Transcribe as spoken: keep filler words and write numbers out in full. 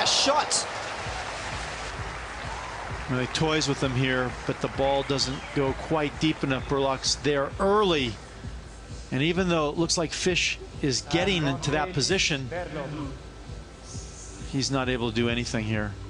shot. Well, he toys with them here, but the ball doesn't go quite deep enough. Berlocq's there early. And even though it looks like Fish is getting into that position, he's not able to do anything here.